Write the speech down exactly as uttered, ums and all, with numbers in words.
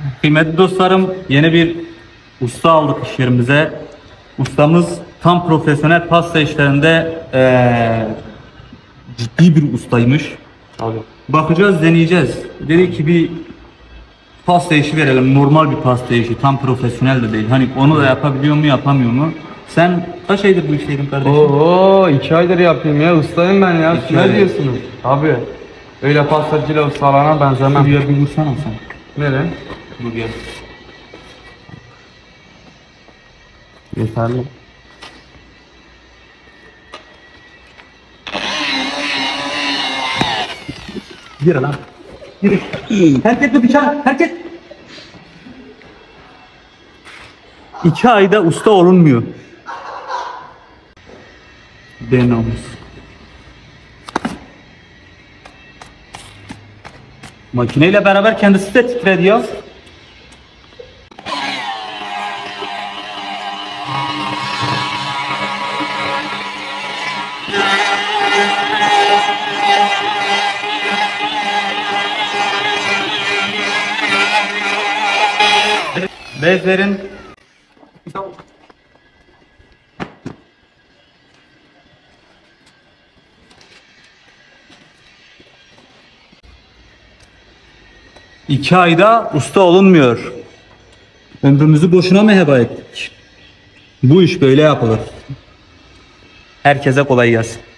Kıymetli dostlarım, yeni bir usta aldık iş yerimize. Ustamız tam profesyonel pasta işlerinde eee, ciddi bir ustaymış. Abi. Bakacağız, deneyeceğiz. Dedi ki bir pasta işi verelim, normal bir pasta işi, tam profesyonel de değil. Hani onu da yapabiliyor mu, yapamıyor mu? Sen kaç aydır bu işteydin kardeşim? Oo iki aydır yapayım ya, ustayım ben ya. İki Ne ay. diyorsunuz? Abi öyle pastacıyla ustalana benzemem. Şuraya bir vursana sen. Nereye? Buraya. Yeterli. Yürü lan. Yürü. Herkes bir bıçağı. Herkes. İki ayda usta olunmuyor. Be namus. Makineyle beraber kendisi de titredi ya. Bezlerin İki ayda usta olunmuyor. Ömrümüzü boşuna mı heba ettik? Bu iş böyle yapılır. Herkese kolay gelsin.